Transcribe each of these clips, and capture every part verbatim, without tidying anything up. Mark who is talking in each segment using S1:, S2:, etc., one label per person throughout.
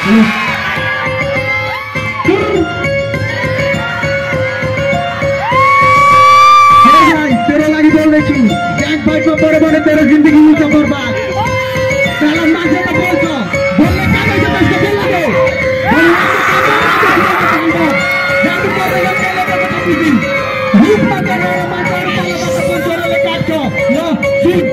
S1: तेरे लागि बोल्दैछु ग्याङ फाइटमा पऱ्यो भने तेरो जिन्दगी हुन्छ बर्बाद। साला मान्छे त बोल्छ, बोल्ने कामै छ त्यसको बोल्ने जानु पर्दैन बोलेको कति दिन रुखमा गएर मान्छेहरू तलबाट पन्छोरेले काट्छ। ल सुन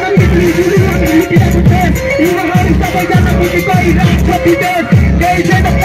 S1: Happy birthday,